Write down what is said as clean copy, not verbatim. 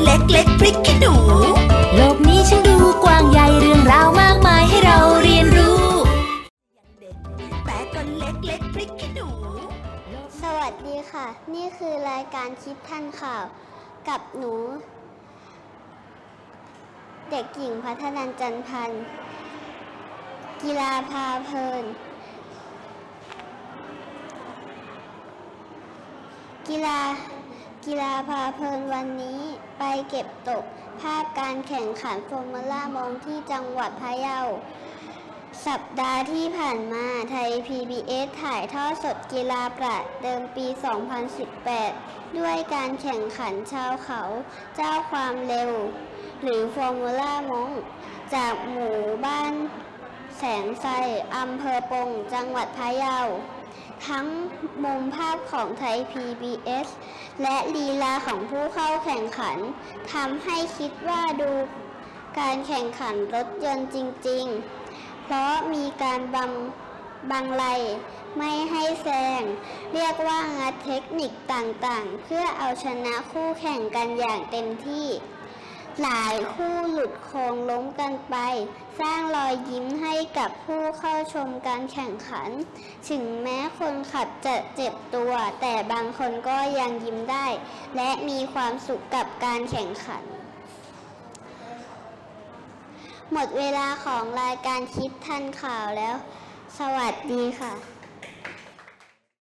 เล็กๆพริกขี้หนูโลกนี้ช่างดูกว้างใหญ่เรื่องราวมากมายให้เราเรียนรู้แต่ก็เล็กๆพริกขี้หนูสวัสดีค่ะนี่คือรายการคิดทันข่าวกับหนูเด็กหญิงพัฒนันท์จันพันธ์กีฬาพาเพลินกีฬาพาเพลินวันนี้ไปเก็บตกภาพการแข่งขันฟอร์มูล่ามงที่จังหวัดพะเยาสัปดาห์ที่ผ่านมาไทย PBS ถ่ายทอดสดกีฬาประเดิมปี 2018 ด้วยการแข่งขันชาวเขาเจ้าความเร็วหรือฟอร์มูล่ามงจากหมู่บ้านแสงไทรอำเภอปงจังหวัดพะเยาทั้งมุมภาพของไทย PBS และลีลาของผู้เข้าแข่งขันทำให้คิดว่าดูการแข่งขันรถยนต์จริงๆเพราะมีการบังไลไม่ให้แซงเรียกว่างัดเทคนิคต่างๆเพื่อเอาชนะคู่แข่งกันอย่างเต็มที่หลายคู่หลุดโค้งล้มกันไปสร้างรอยยิ้มให้กับผู้เข้าชมการแข่งขันถึงแม้คนขับจะเจ็บตัวแต่บางคนก็ยังยิ้มได้และมีความสุขกับการแข่งขันหมดเวลาของรายการคิดทันข่าวแล้วสวัสดีค่ะ